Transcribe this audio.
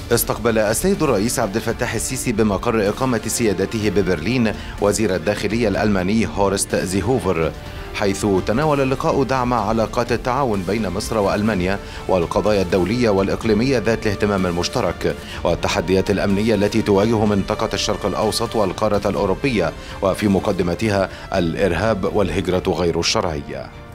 استقبل السيد الرئيس عبد الفتاح السيسي بمقر إقامة سيادته ببرلين وزير الداخلية الألماني هورست زيهوفر، حيث تناول اللقاء دعم علاقات التعاون بين مصر وألمانيا والقضايا الدولية والإقليمية ذات الاهتمام المشترك والتحديات الأمنية التي تواجه منطقة الشرق الأوسط والقارة الأوروبية، وفي مقدمتها الإرهاب والهجرة غير الشرعية.